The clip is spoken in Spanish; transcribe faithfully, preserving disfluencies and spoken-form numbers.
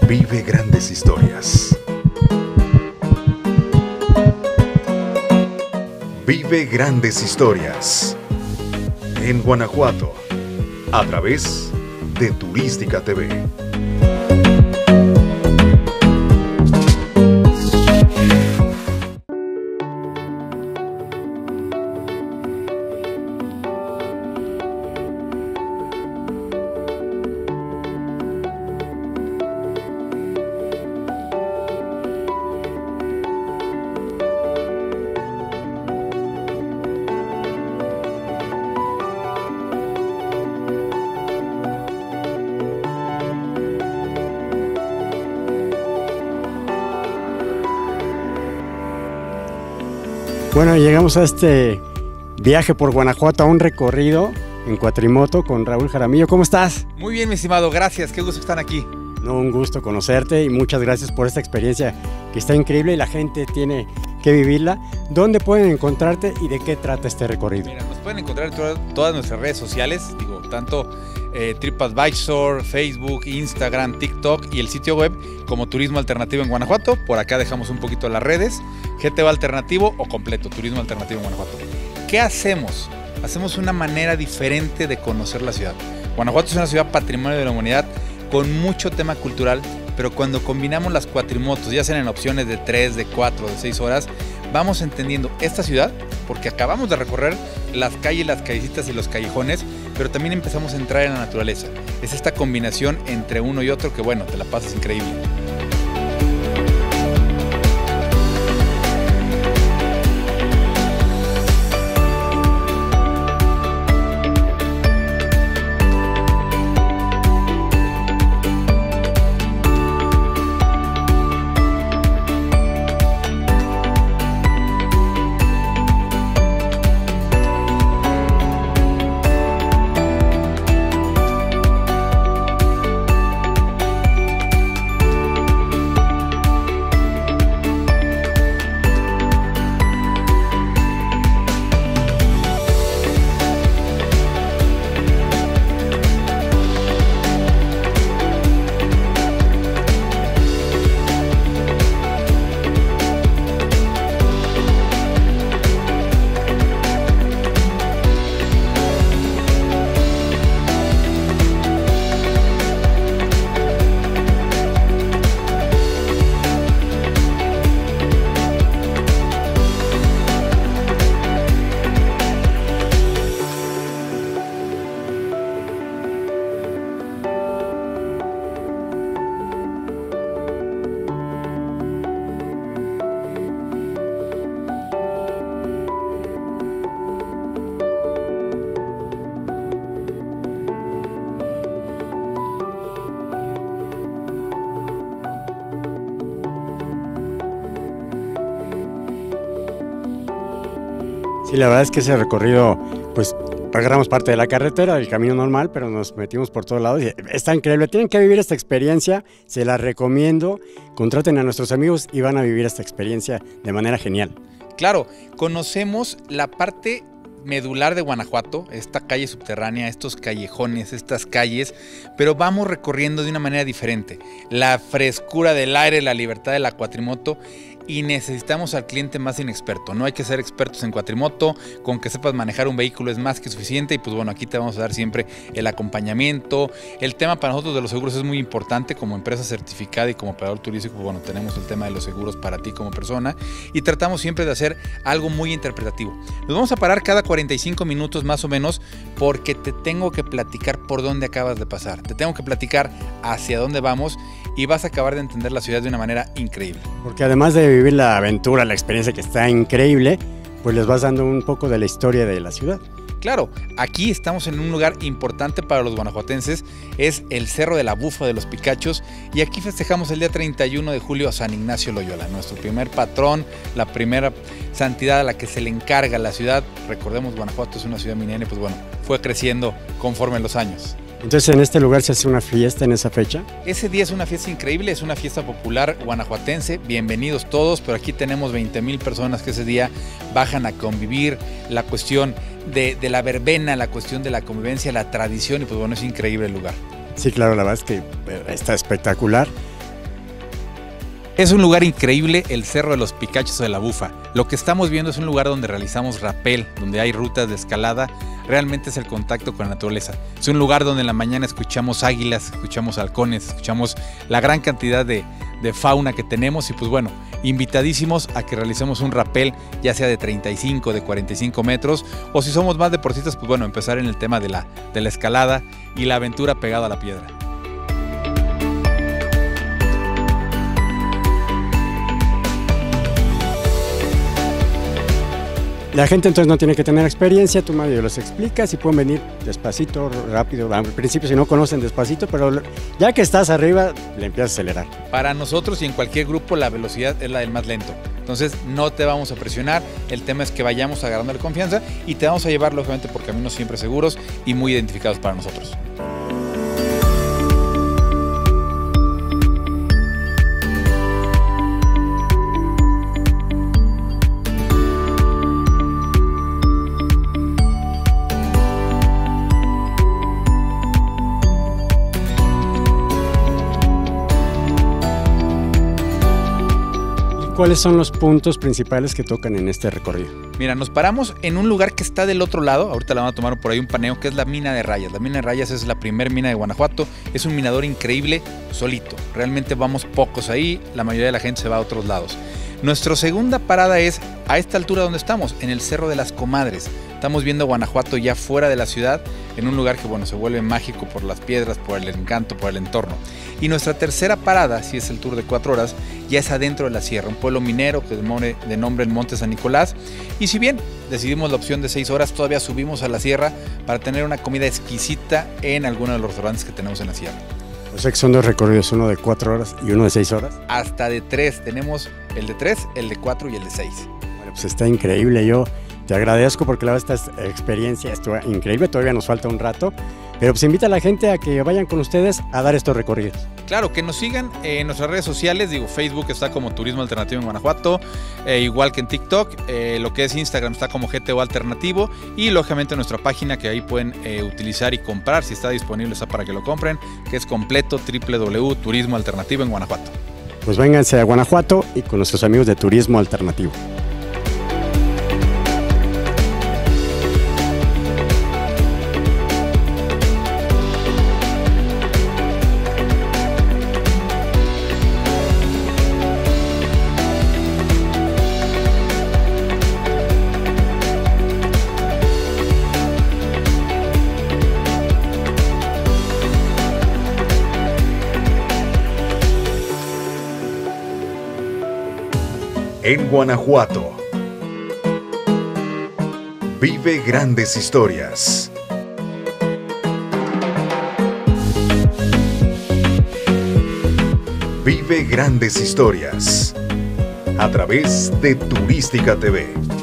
Vive grandes historias. Vive grandes historias. En Guanajuato, a través de Turística T V. Bueno, llegamos a este viaje por Guanajuato, a un recorrido en cuatrimoto con Raúl Jaramillo. ¿Cómo estás? Muy bien, mi estimado, gracias, qué gusto que están aquí. No, un gusto conocerte y muchas gracias por esta experiencia que está increíble y la gente tiene que vivirla. ¿Dónde pueden encontrarte y de qué trata este recorrido? Mira, nos pueden encontrar en todas, todas nuestras redes sociales, digo, tanto eh, TripAdvisor, Facebook, Instagram, TikTok y el sitio web como Turismo Alternativo en Guanajuato. Por acá dejamos un poquito las redes, G T V Alternativo o completo, Turismo Alternativo en Guanajuato. ¿Qué hacemos? Hacemos una manera diferente de conocer la ciudad. Guanajuato es una ciudad patrimonio de la humanidad con mucho tema cultural, pero cuando combinamos las cuatrimotos, ya sean en opciones de tres, de cuatro, de seis horas, vamos entendiendo esta ciudad, porque acabamos de recorrer las calles, las callecitas y los callejones, pero también empezamos a entrar en la naturaleza. Es esta combinación entre uno y otro que, bueno, te la pasas increíble. Sí, la verdad es que ese recorrido, pues agarramos parte de la carretera, del camino normal, pero nos metimos por todos lados y está increíble. Tienen que vivir esta experiencia, se la recomiendo. Contraten a nuestros amigos y van a vivir esta experiencia de manera genial. Claro, conocemos la parte medular de Guanajuato, esta calle subterránea, estos callejones, estas calles, pero vamos recorriendo de una manera diferente. La frescura del aire, la libertad de la cuatrimoto, y necesitamos al cliente más inexperto. No hay que ser expertos en cuatrimoto, con que sepas manejar un vehículo es más que suficiente. Y pues bueno, aquí te vamos a dar siempre el acompañamiento. El tema para nosotros de los seguros es muy importante. Como empresa certificada y como operador turístico, pues bueno, tenemos el tema de los seguros para ti como persona y tratamos siempre de hacer algo muy interpretativo. Nos vamos a parar cada cuarenta y cinco minutos más o menos, porque te tengo que platicar por dónde acabas de pasar, te tengo que platicar hacia dónde vamos y vas a acabar de entender la ciudad de una manera increíble. Porque además de vivir la aventura, la experiencia que está increíble, pues les vas dando un poco de la historia de la ciudad. Claro, aquí estamos en un lugar importante para los guanajuatenses, es el Cerro de la Bufa de los Picachos, y aquí festejamos el día treinta y uno de julio a San Ignacio Loyola, nuestro primer patrón, la primera santidad a la que se le encarga la ciudad. Recordemos, Guanajuato es una ciudad minera y pues bueno, fue creciendo conforme los años. Entonces, ¿en este lugar se hace una fiesta en esa fecha? Ese día es una fiesta increíble, es una fiesta popular guanajuatense, bienvenidos todos, pero aquí tenemos veinte mil personas que ese día bajan a convivir, la cuestión de, de la verbena, la cuestión de la convivencia, la tradición, y pues bueno, es increíble el lugar. Sí, claro, la verdad es que está espectacular. Es un lugar increíble, el Cerro de los Picachos de la Bufa. Lo que estamos viendo es un lugar donde realizamos rapel, donde hay rutas de escalada. Realmente es el contacto con la naturaleza. Es un lugar donde en la mañana escuchamos águilas, escuchamos halcones, escuchamos la gran cantidad de, de fauna que tenemos. Y pues bueno, invitadísimos a que realicemos un rapel, ya sea de treinta y cinco, de cuarenta y cinco metros, o si somos más deportistas, pues bueno, empezar en el tema de la, de la escalada y la aventura pegada a la piedra. La gente entonces no tiene que tener experiencia, tú medio los explicas y pueden venir despacito, rápido, al principio si no conocen despacito, pero ya que estás arriba le empiezas a acelerar. Para nosotros y en cualquier grupo la velocidad es la del más lento, entonces no te vamos a presionar, el tema es que vayamos agarrando la confianza y te vamos a llevar lógicamente por caminos siempre seguros y muy identificados para nosotros. ¿Cuáles son los puntos principales que tocan en este recorrido? Mira, nos paramos en un lugar que está del otro lado, ahorita la van a tomar por ahí un paneo, que es la mina de Rayas. La mina de Rayas es la primer mina de Guanajuato, es un minador increíble, solito. Realmente vamos pocos ahí, la mayoría de la gente se va a otros lados. Nuestra segunda parada es a esta altura donde estamos, en el Cerro de las Comadres. Estamos viendo Guanajuato ya fuera de la ciudad, en un lugar que bueno, se vuelve mágico por las piedras, por el encanto, por el entorno. Y nuestra tercera parada, si es el tour de cuatro horas, ya es adentro de la sierra, un pueblo minero que de, de nombre el Monte San Nicolás. Y si bien decidimos la opción de seis horas, todavía subimos a la sierra para tener una comida exquisita en alguno de los restaurantes que tenemos en la sierra. O sea que son dos recorridos, uno de cuatro horas y uno de seis horas. Hasta de tres, tenemos el de tres, el de cuatro y el de seis. Bueno, pues está increíble, yo te agradezco porque la verdad esta experiencia estuvo increíble, todavía nos falta un rato, pero pues invita a la gente a que vayan con ustedes a dar estos recorridos. Claro, que nos sigan en nuestras redes sociales, digo, Facebook está como Turismo Alternativo en Guanajuato, eh, igual que en TikTok, eh, lo que es Instagram está como G T O Alternativo y lógicamente nuestra página que ahí pueden eh, utilizar y comprar, si está disponible está para que lo compren, que es completo doble u doble u doble u punto turismo alternativo en Guanajuato. Pues vénganse a Guanajuato y con nuestros amigos de Turismo Alternativo. En Guanajuato. Vive grandes historias. Vive grandes historias. A través de Turística T V.